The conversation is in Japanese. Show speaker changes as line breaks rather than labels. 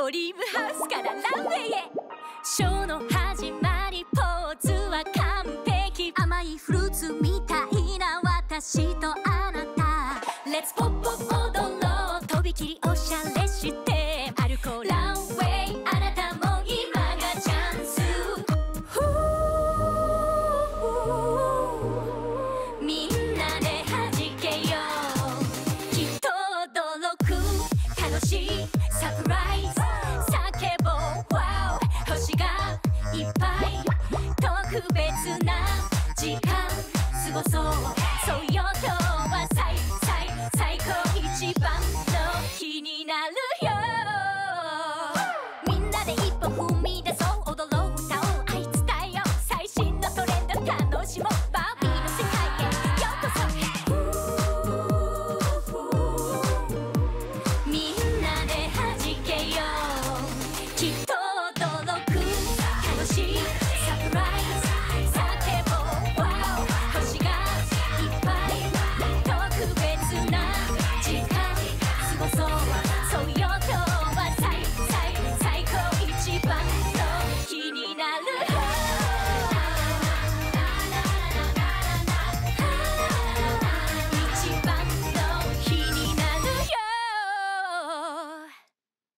ドリームハウスからランウェイへ。ショーの始まり、ポーズは完璧。甘いフルーツみたいな私とあなた。 Let's pop pop 踊ろう。とびきりおしゃれして歩こうランウェイ。あなたも今がチャンス。みんなで弾けよう。きっと驚く楽しいサプライズ。叫ぼう Wow。 星がいっぱい特別な時間過ごそう。